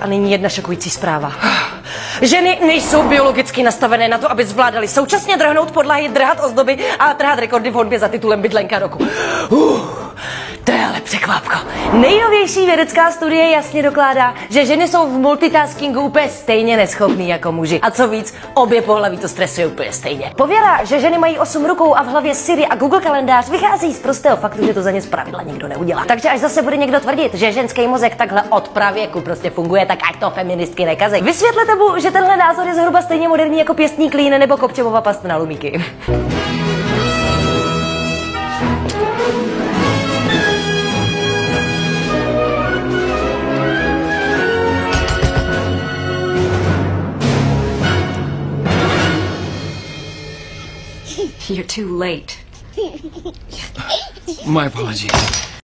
A nyní jedna šokující zpráva. Ženy nejsou biologicky nastavené na to, aby zvládaly současně drhnout podlahy, drhat ozdoby a trhat rekordy v honbě za titulem Bydlenka roku. To je ale překvapko. Nejnovější vědecká studie jasně dokládá, že ženy jsou v multitaskingu úplně stejně neschopný jako muži. A co víc, obě pohlaví to stresuje úplně stejně. Pověra, že ženy mají 8 rukou a v hlavě Siri a Google kalendář, vychází z prostého faktu, že to za ně zpravidla nikdo neudělá. Takže až zase bude někdo tvrdit, že ženský mozek takhle od pravěku prostě funguje, tak ať to feministky nekazej. Vysvětlete mu, že tenhle názor je zhruba stejně moderní jako pěstní klín nebo kopčovova past na lumíky. You're too late. My apologies.